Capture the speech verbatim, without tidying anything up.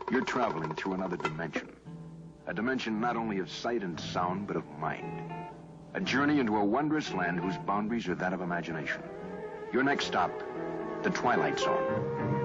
You're traveling through another dimension. A dimension not only of sight and sound, but of mind. A journey into a wondrous land whose boundaries are that of imagination. Your next stop, the Twilight Zone.